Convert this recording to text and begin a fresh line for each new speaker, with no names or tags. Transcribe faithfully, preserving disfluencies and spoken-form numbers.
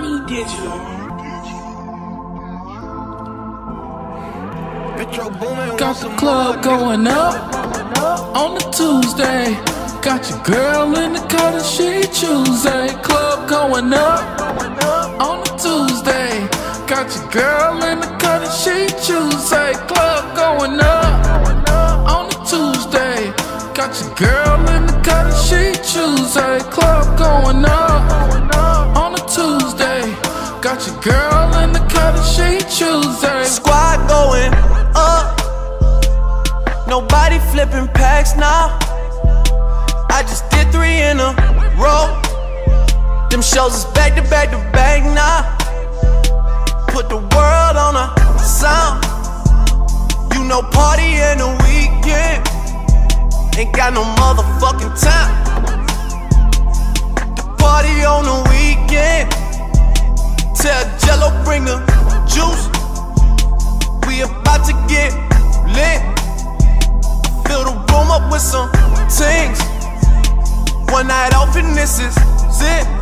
Army Digital.
Got the club going up on the Tuesday. Got your girl in the car that she choosing. Club going up on the Tuesday. Got your girl in the car that she choosing. Club going up on the Tuesday. Got your girl in the car that she choosing. Club going up on a Tuesday. Got your girl in the car that she choosing.
Squad going up. Nobody flipping packs now. I just did three in a row. Them shows is back to back to back now. Put the world on a sound. You know party in the weekend. Ain't got no motherfucking time. The party on the weekend. Tell Jello bring the juice. We about to get lit. Fill the room up with some things. One night off and this is it.